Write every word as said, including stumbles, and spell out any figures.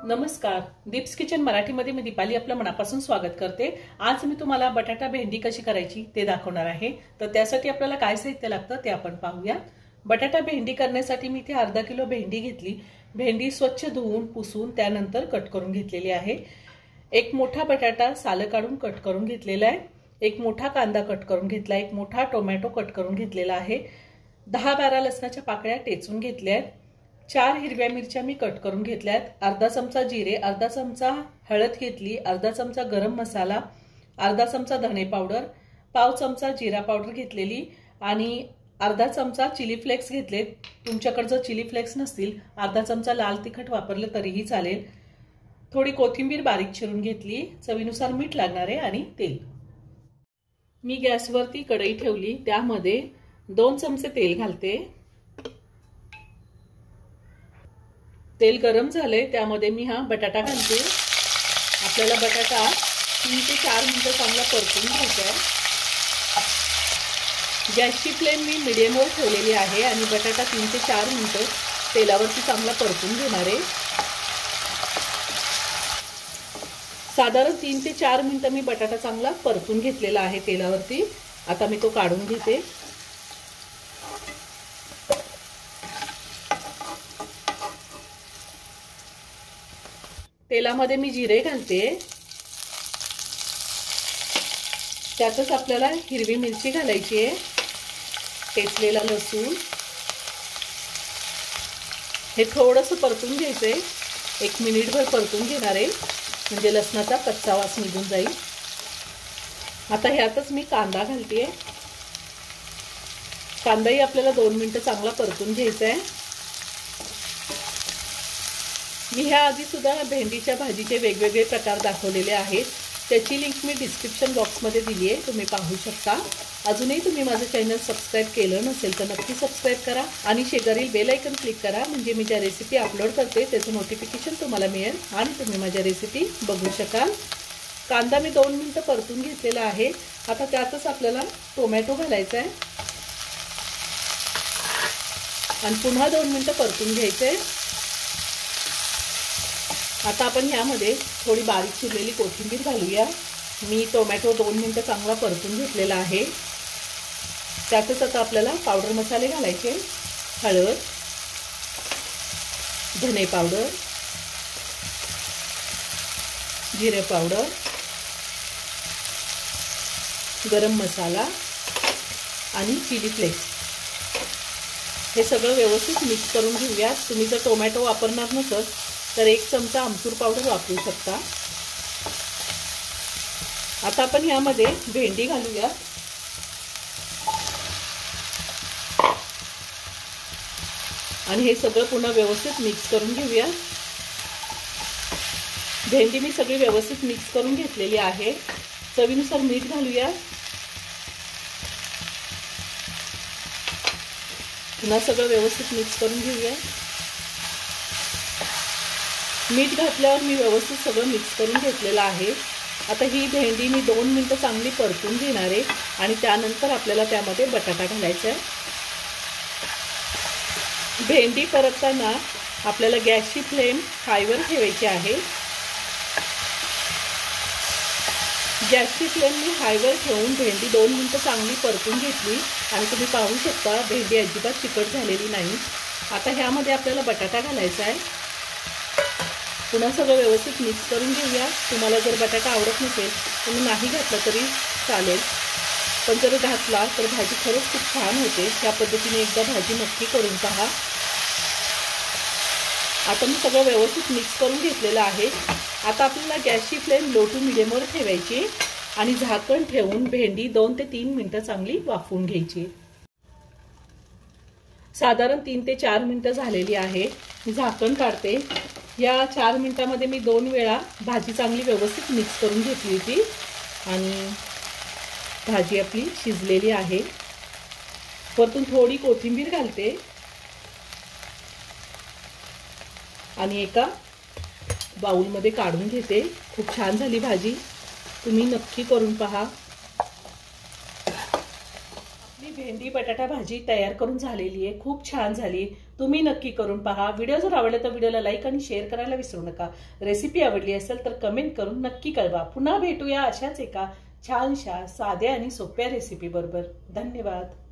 नमस्कार, दीप्स किचन मराठीमध्ये मी दीपाली आपलं मनापासून स्वागत करते। आज मी तुम्हाला बटाटा भेंडी कशी करायची ते दाखवणार आहे। तर त्यासाठी आपल्याला काय साहित्य लागतं ते आपण पाहूया। बटाटा भेंडी करण्यासाठी मी इथे अर्धा किलो भेंडी घेतली। भेंडी स्वच्छ धुवून पुसून त्यानंतर कट करून घेतलेली आहे। एक मोठा बटाटा साल काढून कट करून घेतलेला आहे। एक मोठा कांदा कट करून घेतला, एक मोठा टोमॅटो कट करून घेतलेला आहे। दहा बारा लसणाच्या पाकळ्या टेचून घेतल्या आहेत। चार हिरव्या मिरच्या मी कट करून घेतल्यात। अर्धा चमचा जिरे, अर्धा चमचा हळद घेतली, अर्धा चमचा गरम मसाला, अर्धा चमचा धने पावडर, पाव चमचा जिरा पावडर घेतलेली आणि अर्धा चमचा चिली फ्लेक्स घेतले। तुमच्याकडे जर चिली फ्लेक्स नसतील अर्धा चमचा लाल तिखट वापरले तरीही चालेल। थोडी कोथिंबीर बारीक चिरून घेतली, चवीनुसार मीठ लागणार आहे आणि तेल। मी गॅसवरती कढई ठेवली, त्यामध्ये दोन चमचे तेल घालते। तेल गरम झाले, त्यामध्ये मी हा बटाटा घालते। आपल्याला बटाटा तीन ते चार मिनिटं चांगला परतून घ्यायचा आहे। गॅसची फ्लेम मी मीडियमवर ठेवलेली आहे आणि बटाटा तीन ते चार मिनिटं तेलावरती चांगला परतून घेणार आहे। साधारण तीन ते चार मिनिटं मी बटाटा चांगला परतून घेतलेला आहे तेलावरती। आता मी तो काढून घेते। तेलामध्ये मी जिरे घालते, त्यातच आपल्याला हिरवी मिरची घालायची आहे, टेचलेला लसूण। हे थोडंसं परतून घ्यायचंय, एक मिनिटभर परतून घेणार आहे, म्हणजे लसणाचा कच्चा वास निघून जाईल। आता ह्यातच मी कांदा घालते। कांदाही आपल्याला दोन मिनिटं चांगला परतून घ्यायचा आहे। मी ह्या आधी सुद्धा भेंडीच्या भाजीचे वेगवेगळे प्रकार दाखवलेले आहेत, त्याची लिंक मी डिस्क्रिप्शन बॉक्समध्ये दिली आहे, तुम्ही पाहू शकता। अजूनही तुम्ही माझं चॅनल सबस्क्राइब केलं नसेल तर नक्की सबस्क्राइब करा आणि शेजारील बेल आयकॉन क्लिक करा, म्हणजे मी ज्या रेसिपी अपलोड करते त्याचं नोटिफिकेशन तुम्हाला मिळेल आणि तुम्ही माझ्या रेसिपी बघू शकाल। कांदा मी दोन मिनिटं परतून घेतलेला आहे। आता त्यातच आपल्याला टोमॅटो घालायचा आहे आणि पुन्हा दोन मिनिटं परतून घ्यायचे आहे। आता आपण ह्यामध्ये थोडी बारीक चिरलेली कोथिंबीर घालूया। मी टोमॅटो दोन मिनिटं चांगला परतून घेतलेला आहे। त्यातच आता आपल्याला पावडर मसाले घालायचे, हळद, धने पावडर, जिरे पावडर, गरम मसाला आणि चिली फ्लेक्स। हे सगळं व्यवस्थित मिक्स करून घेऊया। तुम्ही जर टोमॅटो वापरणार नसाल तर एक चमचा आमचूर पावडर वापरू शकता। आता आपण ह्यामध्ये भेंडी घालूया आणि हे सगळं पुन्हा व्यवस्थित मिक्स करून घेऊया। भेंडी मी सगळी व्यवस्थित मिक्स करून घेतलेली आहे। चवीनुसार मीठ घालूया। पुन्हा सगळं व्यवस्थित मिक्स करून घेऊया। मीठ घातल्यावर मी व्यवस्थित सगळं मिक्स करून घेतलेलं आहे। आता ही भेंडी मी दोन मिनिटं चांगली परतून घेणार आहे आणि त्यानंतर आपल्याला त्यामध्ये बटाटा घालायचा आहे। भेंडी परतताना आपल्याला गॅसची फ्लेम हायवर ठेवायची आहे। गॅसची फ्लेम मी हायवर ठेवून भेंडी दोन मिनिटं चांगली परतून घेतली आणि तुम्ही पाहू शकता भेंडी अजिबात चिकट झालेली नाही। आता ह्यामध्ये आपल्याला बटाटा घालायचा आहे। पुन्हा सगळं व्यवस्थित मिक्स करून घेऊया। तुम्हाला जर बटाटा आवडत नसेल तुम्ही नाही घातला तरी चालेल, पण जर घातला तर भाजी खरंच खूप छान होते। त्या पद्धतीने एकदा भाजी नक्की करून पहा। आता मी सगळं व्यवस्थित मिक्स करून घेतलेलं आहे। आता आपल्याला गॅसची फ्लेम लो टू मिडियमवर ठेवायची आणि झाकण ठेवून भेंडी दोन ते तीन मिनिटं चांगली वाफवून घ्यायची। साधारण तीन ते चार मिनिटं झालेली आहे। मी झाकण काढते। या चार मिनिटांमध्ये मी दोन वेळा भाजी चांगली व्यवस्थित मिक्स करून घेतली होती आणि भाजी आपली शिजलेली आहे। वरतून थोडी कोथिंबीर घालते आणि एका बाउलमध्ये काढून घेते। खूप छान झाली भाजी, तुम्ही नक्की करून पहा। आपली भेंडी बटाटा भाजी तयार करून झालेली आहे। खूप छान झाली। तुम्ही नक्की करून पहा। व्हिडिओ जर आवडला तर व्हिडिओला लाईक आणि शेअर करायला विसरू नका। रेसिपी आवडली असेल तर कमेंट करून नक्की कळवा। पुन्हा भेटूया अशाच एका छानशा साध्या आणि सोप्या रेसिपी बरोबर। धन्यवाद।